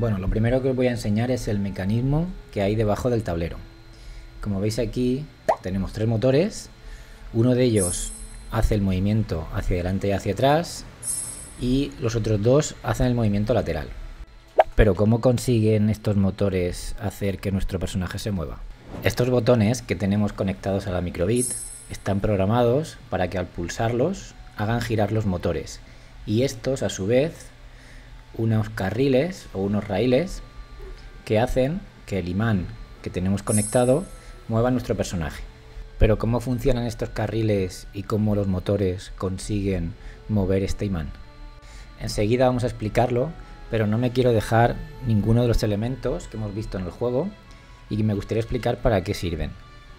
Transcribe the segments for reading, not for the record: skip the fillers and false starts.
Bueno, lo primero que os voy a enseñar es el mecanismo que hay debajo del tablero. Como veis aquí tenemos tres motores, uno de ellos hace el movimiento hacia adelante y hacia atrás y los otros dos hacen el movimiento lateral. Pero ¿cómo consiguen estos motores hacer que nuestro personaje se mueva? Estos botones que tenemos conectados a la microbit están programados para que al pulsarlos hagan girar los motores y estos a su vez unos carriles o unos raíles que hacen que el imán que tenemos conectado mueva nuestro personaje. Pero ¿cómo funcionan estos carriles y cómo los motores consiguen mover este imán? Enseguida vamos a explicarlo, pero no me quiero dejar ninguno de los elementos que hemos visto en el juego y que me gustaría explicar para qué sirven.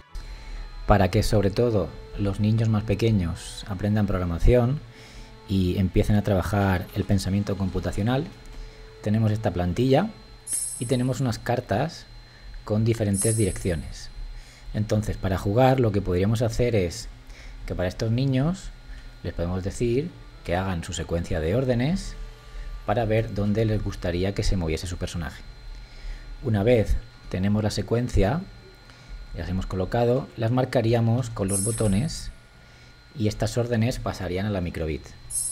Para que sobre todo los niños más pequeños aprendan programación y empiecen a trabajar el pensamiento computacional, tenemos esta plantilla y tenemos unas cartas con diferentes direcciones. Entonces, para jugar lo que podríamos hacer es que para estos niños les podemos decir que hagan su secuencia de órdenes para ver dónde les gustaría que se moviese su personaje. Una vez tenemos la secuencia, las hemos colocado, las marcaríamos con los botones y estas órdenes pasarían a la microbit.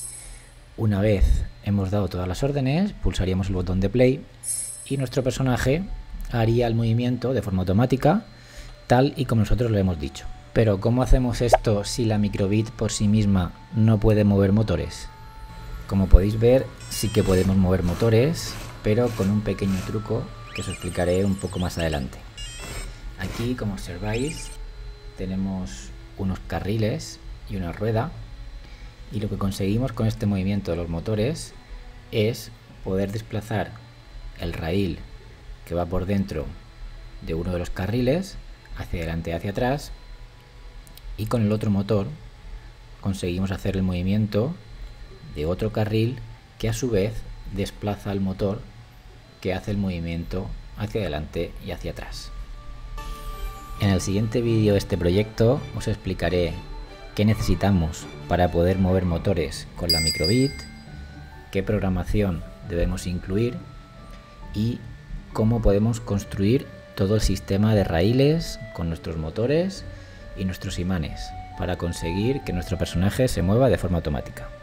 Una vez hemos dado todas las órdenes, pulsaríamos el botón de play y nuestro personaje haría el movimiento de forma automática, tal y como nosotros lo hemos dicho. Pero ¿cómo hacemos esto si la microbit por sí misma no puede mover motores? Como podéis ver, sí que podemos mover motores, pero con un pequeño truco que os explicaré un poco más adelante. Aquí, como observáis, tenemos unos carriles y una rueda, y lo que conseguimos con este movimiento de los motores es poder desplazar el raíl que va por dentro de uno de los carriles hacia adelante y hacia atrás, y con el otro motor conseguimos hacer el movimiento de otro carril que a su vez desplaza el motor que hace el movimiento hacia adelante y hacia atrás. En el siguiente vídeo de este proyecto os explicaré qué necesitamos para poder mover motores con la microbit, qué programación debemos incluir y cómo podemos construir todo el sistema de raíles con nuestros motores y nuestros imanes para conseguir que nuestro personaje se mueva de forma automática.